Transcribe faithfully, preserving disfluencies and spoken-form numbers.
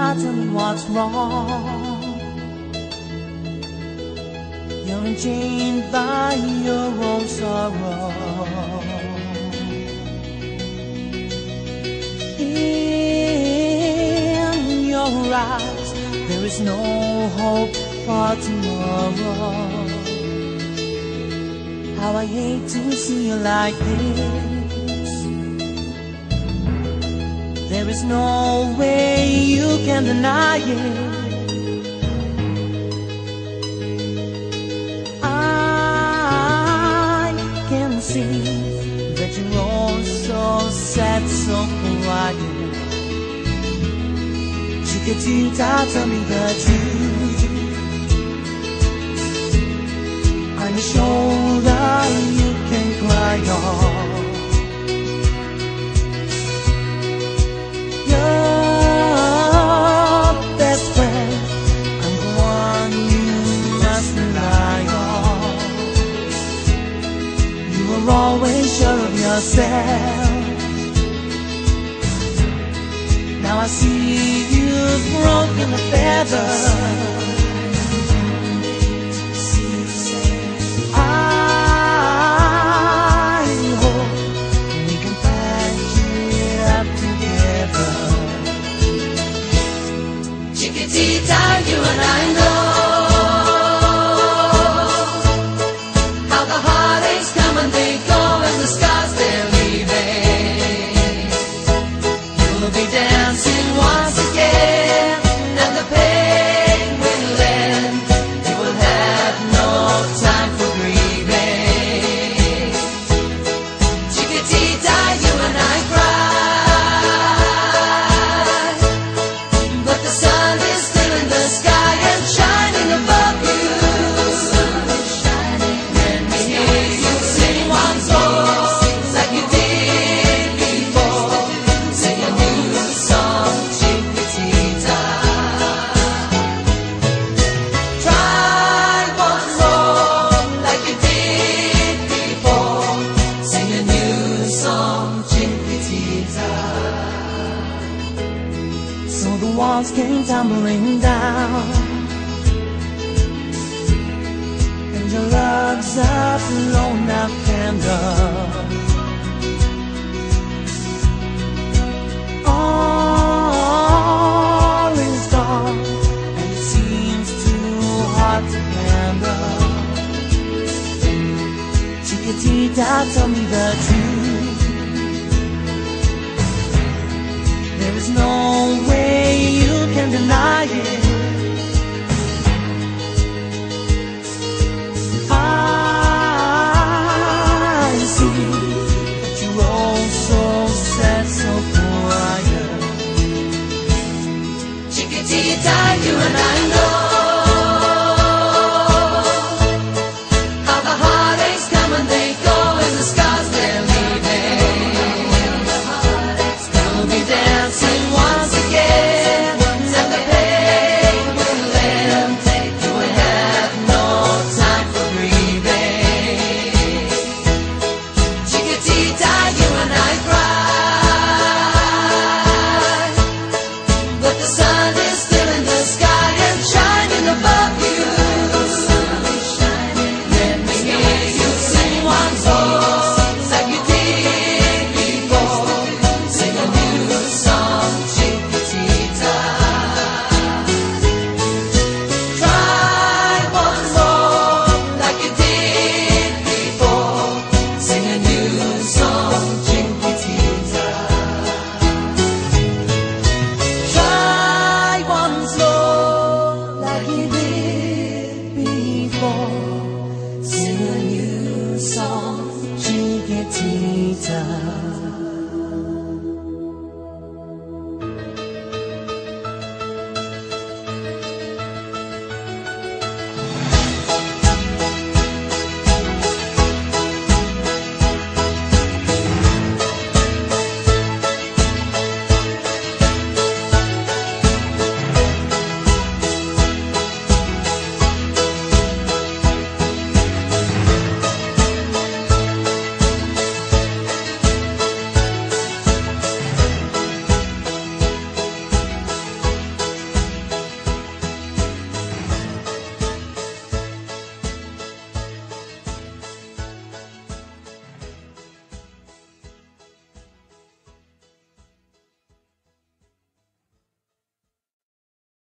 tell me what's wrong. You're enchained by your own sorrow. In your eyes, there is no hope for tomorrow. How I hate to see you like this. There is no way you can deny it. I can see that you're all so sad, so quiet. Chiquitita, tell me the truth. On your shoulder you can cry on. Your best friend, I'm the one you must rely on. You were always sure of yourself. Now I see you've broken the feather. Chiquitita, you and I know how the heartaches come and they go, and the scars they're leaving. You'll be dancing once again, and the pain will end. You will have no time for grieving. Chiquitita, you and I cry, but the sun is still in the sky and shining above you. When we hear you sing once more, like you did before, sing a new song, Chiquitita. Try once more, like you did before, sing a new song, Chiquitita. So the walls came tumbling down, and your love's a blown out candle. All is gone, and it seems too hard to handle. Chiquitita, tell me the truth. There is no way you can deny it. I see that you're all so sad, so quiet. Chiquitita, you and I